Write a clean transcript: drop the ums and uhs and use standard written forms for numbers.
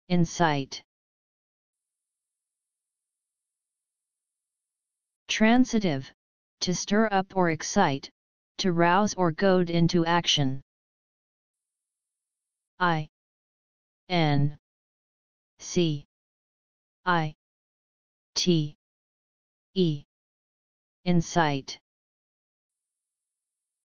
incite. Transitive, to stir up or excite, to rouse or goad into action. I N C I T E incite.